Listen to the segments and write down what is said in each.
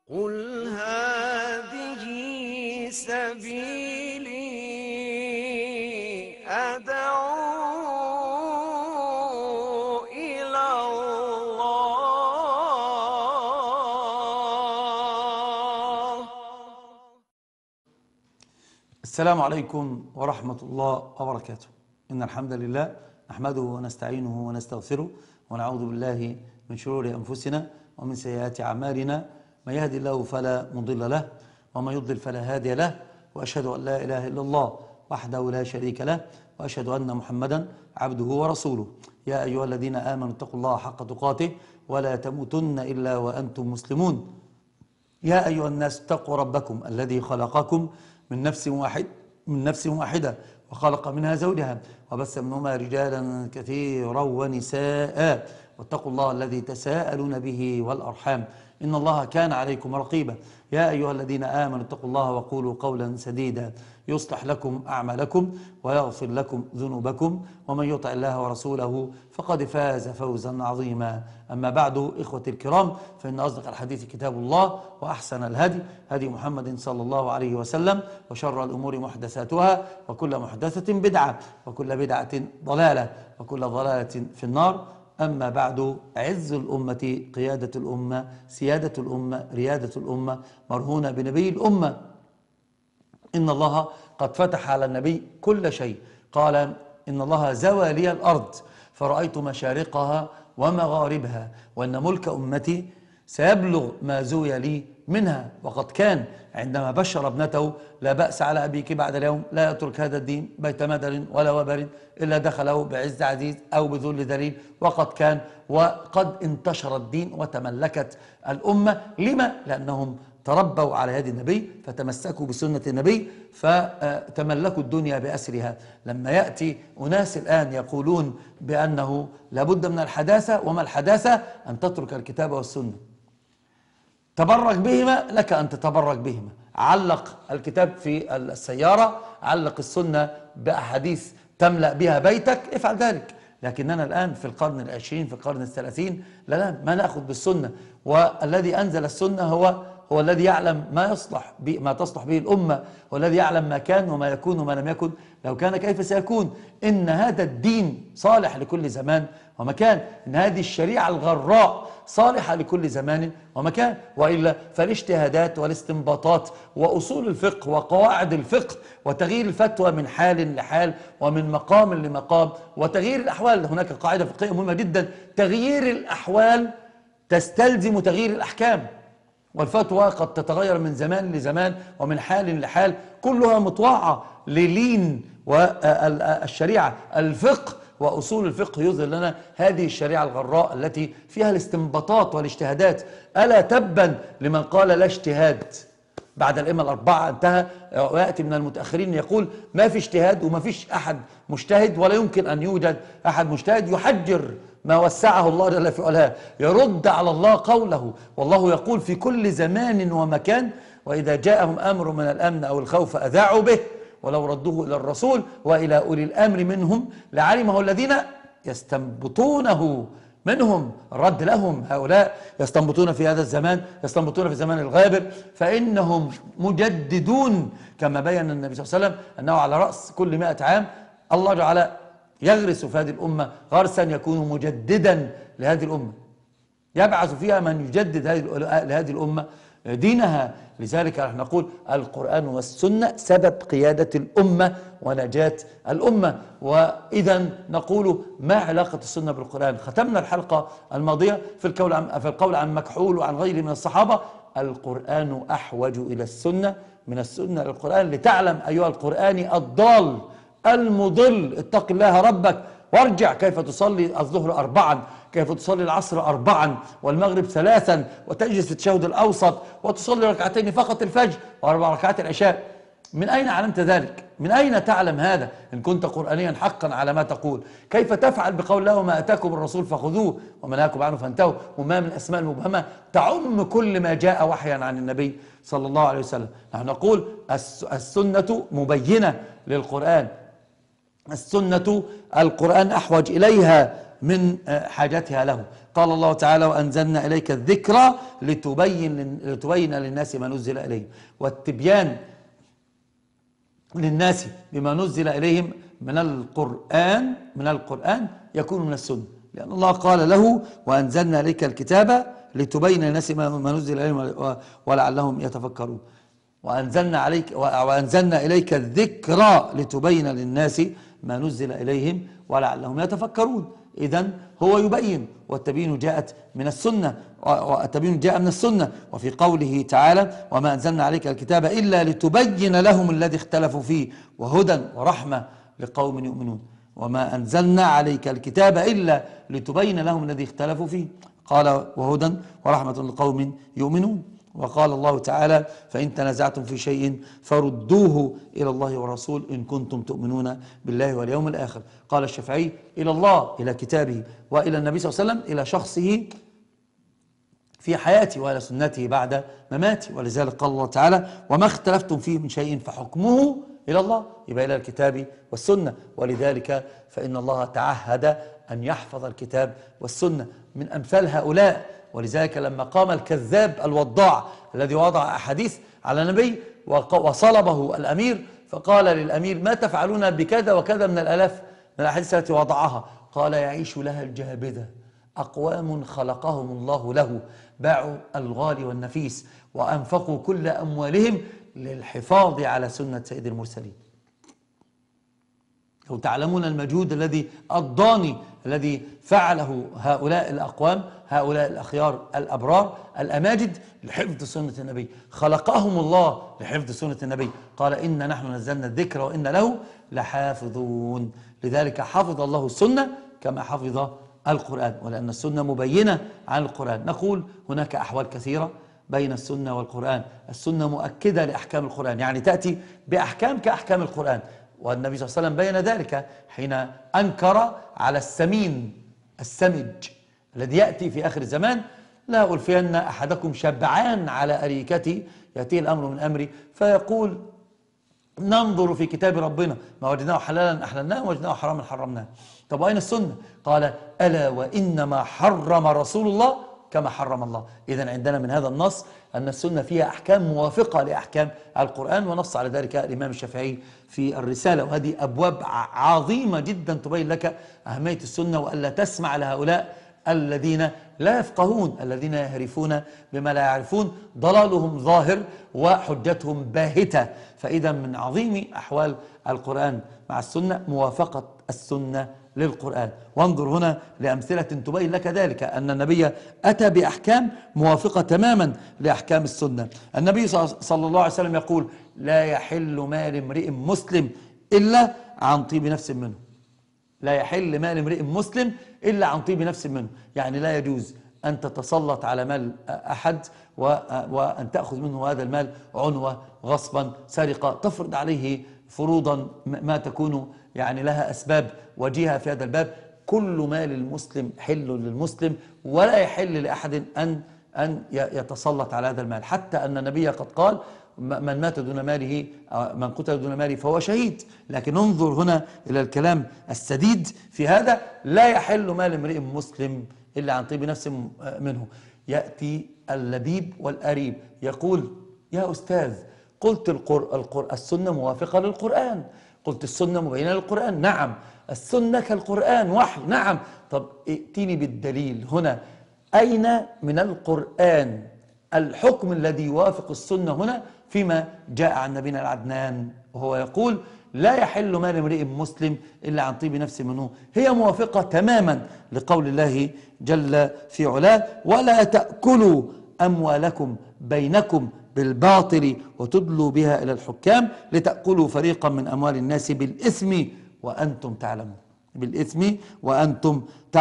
قل هذه سبيلي أدعو إلى الله. السلام عليكم ورحمة الله وبركاته. إن الحمد لله نحمده ونستعينه ونستغفره ونعوذ بالله من شرور أنفسنا ومن سيئات أعمالنا، من يهدي الله فلا مضل له ومن يضلل فلا هادي له، وأشهد أن لا إله إلا الله وحده لا شريك له، وأشهد أن محمدا عبده ورسوله. يا أيها الذين آمنوا اتقوا الله حق تقاته ولا تموتن إلا وأنتم مسلمون. يا أيها الناس اتقوا ربكم الذي خلقكم من نفس واحدة وخلق منها زوجها وبث منهما رجالا كثيرا ونساء، واتقوا الله الذي تساءلون به والأرحام إن الله كان عليكم رقيبا. يا أيها الذين آمنوا اتقوا الله وقولوا قولا سديدا يصلح لكم أعمالكم ويغفر لكم ذنوبكم، ومن يطع الله ورسوله فقد فاز فوزا عظيما. أما بعد، إخوتي الكرام، فإن أصدق الحديث كتاب الله، وأحسن الهدي هدي محمد صلى الله عليه وسلم، وشر الأمور محدثاتها، وكل محدثة بدعة، وكل بدعة ضلالة، وكل ضلالة في النار. أما بعد، عز الأمة، قيادة الأمة، سيادة الأمة، ريادة الأمة، مرهونة بنبي الأمة. إن الله قد فتح على النبي كل شيء، قال: إن الله زوى لي الأرض فرأيت مشارقها ومغاربها، وأن ملك أمتي سيبلغ ما زوي لي منها. وقد كان عندما بشر ابنته: لا بأس على أبيك بعد اليوم، لا يترك هذا الدين بيت مدر ولا وبر إلا دخله بعز عزيز أو بذل ذليل. وقد كان وقد انتشر الدين وتملكت الأمة. لما؟ لأنهم تربوا على يد النبي، فتمسكوا بسنة النبي، فتملكوا الدنيا بأسرها. لما يأتي أناس الآن يقولون بأنه لابد من الحداثة، وما الحداثة؟ أن تترك الكتاب والسنة. تبرك بهما، لك أن تتبرك بهما. علق الكتاب في السيارة، علق السنة بأحاديث تملأ بها بيتك، افعل ذلك. لكننا الآن في القرن العشرين، في القرن الثلاثين، لا ما نأخذ بالسنة. والذي أنزل السنة هو الذي يعلم ما تصلح به الأمة، والذي يعلم ما كان وما يكون وما لم يكن. لو كان كيف سيكون؟ إن هذا الدين صالح لكل زمان ومكان، إن هذه الشريعة الغراء صالحة لكل زمان ومكان، وإلا فالاجتهادات والاستنباطات وأصول الفقه وقواعد الفقه وتغيير الفتوى من حال لحال ومن مقام لمقام وتغيير الأحوال. هناك قاعدة فقهية مهمة جدا: تغيير الأحوال تستلزم تغيير الأحكام، والفتوى قد تتغير من زمان لزمان ومن حال لحال، كلها مطوعة للين والشريعة. الفقه وأصول الفقه يظهر لنا هذه الشريعة الغراء التي فيها الاستنباطات والاجتهادات. ألا تبا لمن قال لا اجتهاد بعد الأئمة الأربعة، انتهى. ويأتي من المتأخرين يقول ما في اجتهاد وما فيش أحد مجتهد، ولا يمكن أن يوجد أحد مجتهد يحجر ما وسعه الله جل في علاه، يرد على الله قوله. والله يقول في كل زمان ومكان: وإذا جاءهم أمر من الأمن أو الخوف أذاعوا به ولو ردوه إلى الرسول وإلى أولي الأمر منهم لعلمه الذين يستنبطونه منهم. الرد لهم: هؤلاء يستنبطون في هذا الزمان، يستنبطون في الزمان الغابر، فإنهم مجددون، كما بين النبي صلى الله عليه وسلم أنه على رأس كل 100 عام الله جعل يغرس في هذه الأمة غرسا يكون مجددا لهذه الأمة، يبعث فيها من يجدد لهذه الأمة دينها. لذلك نحن نقول القرآن والسنة سبب قيادة الأمة ونجاة الأمة. وإذا نقول ما علاقة السنة بالقرآن؟ ختمنا الحلقة الماضية في القول عن مكحول وعن غيره من الصحابة: القرآن أحوج إلى السنة من السنة للقرآن، لتعلم أيها القرآني الضال المضل اتق الله ربك وارجع. كيف تصلي الظهر 4، كيف تصلي العصر 4 والمغرب 3، وتجلس في التشهد الأوسط وتصلي 2 فقط الفجر و4 ركعات العشاء؟ من أين علمت ذلك؟ من أين تعلم هذا إن كنت قرآنيا حقا على ما تقول؟ كيف تفعل بقول الله: وما أتاكم الرسول فخذوه وما نهاكم عنه فانتهوا؟ وما من أسماء المبهمة تعم كل ما جاء وحيا عن النبي صلى الله عليه وسلم. نحن نقول السنة مبينة للقرآن، السنة القرآن أحوج إليها من حاجتها له. قال الله تعالى: وأنزلنا إليك الذكرى لتبين للناس ما نزل إليهم. والتبيان للناس بما نزل إليهم من القرآن يكون من السنة، لأن الله قال له: وأنزلنا إليك الكتاب لتبين للناس ما نزل إليهم ولعلهم يتفكرون. وأنزلنا إليك الذكرى لتبين للناس ما نزل إليهم ولعلهم يتفكرون. إذن هو يبين، والتبيين جاءت من السنة، والتبيين جاء من السنة. وفي قوله تعالى: وما أنزلنا عليك الكتاب إلا لتبين لهم الذي اختلفوا فيه وهدى ورحمة لقوم يؤمنون. وما أنزلنا عليك الكتاب إلا لتبين لهم الذي اختلفوا فيه، قال: وهدى ورحمة لقوم يؤمنون. وقال الله تعالى: فإن تنازعتم في شيء فردوه إلى الله والرسول إن كنتم تؤمنون بالله واليوم الآخر. قال الشافعي: إلى الله، إلى كتابه، وإلى النبي صلى الله عليه وسلم، إلى شخصه في حياتي، وإلى سنته بعد مماتي. ولذلك قال الله تعالى: وما اختلفتم فيه من شيء فحكمه إلى الله، يبقى إلى الكتاب والسنة. ولذلك فإن الله تعهد أن يحفظ الكتاب والسنة من أمثال هؤلاء. ولذلك لما قام الكذاب الوضاع الذي وضع أحاديث على النبي وصلبه الأمير، فقال للأمير: ما تفعلون بكذا وكذا من الآلاف من الأحاديث التي وضعها؟ قال: يعيش لها الجهابذة، أقوام خلقهم الله له، باعوا الغالي والنفيس وأنفقوا كل أموالهم للحفاظ على سنة سيد المرسلين. لو تعلمون المجهود الضاني الذي فعله هؤلاء الأقوام، هؤلاء الأخيار الأبرار الأماجد لحفظ سنة النبي. خلقهم الله لحفظ سنة النبي. قال: إنا نحن نزلنا الذكر وإنا له لحافظون. لذلك حفظ الله السنة كما حفظ القرآن، ولأن السنة مبينة عن القرآن. نقول هناك أحوال كثيرة بين السنة والقرآن. السنة مؤكدة لأحكام القرآن، يعني تأتي بأحكام كأحكام القرآن، والنبي صلى الله عليه وسلم بين ذلك حين أنكر على السمج الذي يأتي في آخر الزمان: لا ألفين أحدكم شبعان على أريكتي، يأتيه الأمر من أمري فيقول: ننظر في كتاب ربنا ما وجدناه حلالا أحللناه ووجدناه حراما حرمناه. طب وأين السنة؟ قال: ألا وإنما حرم رسول الله كما حرم الله. إذن عندنا من هذا النص أن السنة فيها أحكام موافقة لأحكام القرآن، ونص على ذلك الإمام الشافعي في الرسالة. وهذه أبواب عظيمة جدا تبين لك أهمية السنة، وألا تسمع لهؤلاء الذين لا يفقهون، الذين يهرفون بما لا يعرفون، ضلالهم ظاهر وحجتهم باهتة. فإذا من عظيم أحوال القرآن مع السنة موافقة السنة للقرآن. وانظر هنا لأمثلة تبين لك ذلك، أن النبي أتى بأحكام موافقة تماما لأحكام السنة. النبي صلى الله عليه وسلم يقول: لا يحل مال امرئ مسلم إلا عن طيب نفس منه. لا يحل مال امرئ مسلم إلا عن طيب نفس منه، يعني لا يجوز أن تتسلط على مال أحد وأن تأخذ منه هذا المال عنوة، غصبا، سرقة، تفرض عليه فروضا ما تكون يعني لها أسباب وجيهة في هذا الباب. كل مال المسلم حل للمسلم، ولا يحل لأحد أن يتسلط على هذا المال، حتى أن النبي قد قال: من مات دون ماله، من قتل دون ماله فهو شهيد. لكن انظر هنا إلى الكلام السديد في هذا: لا يحل مال امرئ مسلم إلا عن طيب نفس منه. يأتي اللبيب والأريب يقول: يا أستاذ، قلت السنة موافقة للقرآن، قلت السنة مبينة للقرآن. نعم، السنة كالقرآن وحي. نعم، طب ائتني بالدليل هنا. أين من القرآن الحكم الذي يوافق السنة هنا فيما جاء عن نبينا العدنان وهو يقول: لا يحل مال امرئ مسلم إلا عن طيب نفس منه؟ هي موافقة تماما لقول الله جل في علاه: ولا تأكلوا أموالكم بينكم بالباطل وتدلوا بها إلى الحكام لتأكلوا فريقا من أموال الناس بالإثم وأنتم تعلمون. بالإثم وأنتم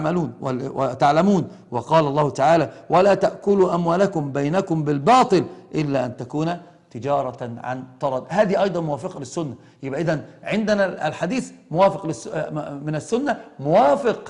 تعلمون. وقال الله تعالى: ولا تأكلوا أموالكم بينكم بالباطل إلا أن تكون تجارة عن ترد. هذه أيضا موافقة للسنة. يبقى إذن عندنا الحديث موافق من السنة، موافق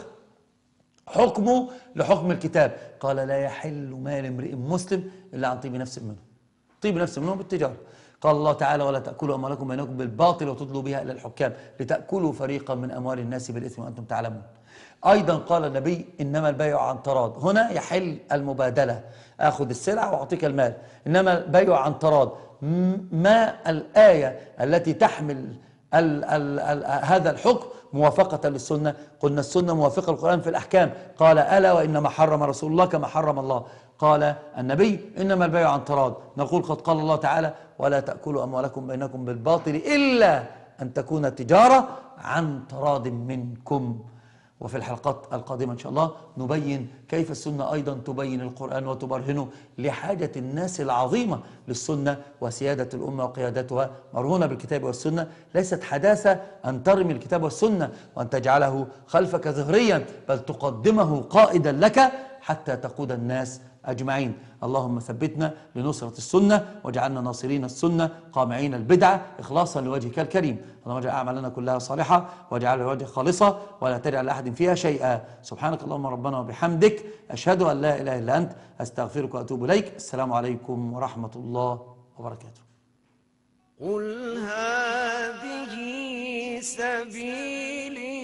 حكمه لحكم الكتاب. قال: لا يحل مال امرئ مسلم إلا عن طيب نفس منه. طيب نفس منه بالتجارة. قال الله تعالى: ولا تأكلوا أموالكم بينكم بالباطل وتدلوا بها إلى الحكام لتأكلوا فريقا من أموال الناس بالإثم وأنتم تعلمون. أيضا قال النبي إنما البيع عن تراض، هنا يحل المبادلة، أخذ السلعة وأعطيك المال. إنما البيع عن تراض، ما الآية التي تحمل هذا الحكم موافقة للسنة؟ قلنا السنة موافقة للقرآن في الأحكام. قال ألا وإنما حرم رسول الله كما حرم الله. قال النبي إنما البيع عن تراض. نقول قد قال الله تعالى ولا تأكلوا أموالكم بينكم بالباطل إلا أن تكون تجارة عن تراض منكم. وفي الحلقات القادمة إن شاء الله نبين كيف السنة أيضا تبين القرآن وتبرهنه لحاجة الناس العظيمة للسنة، وسيادة الأمة وقيادتها مرهونة بالكتاب والسنة. ليست حداثة أن ترمي الكتاب والسنة وأن تجعله خلفك ظهريا، بل تقدمه قائدا لك حتى تقود الناس أجمعين. اللهم ثبتنا لنصرة السنة، واجعلنا ناصرين السنة قامعين البدعة إخلاصا لوجهك الكريم. اللهم اجعل أعمالنا كلها صالحة، واجعلها لوجهك خالصة، ولا تجعل لأحد فيها شيئا. سبحانك اللهم ربنا وبحمدك، أشهد أن لا إله إلا أنت، أستغفرك وأتوب إليك. السلام عليكم ورحمة الله وبركاته. قل هذه سبيلي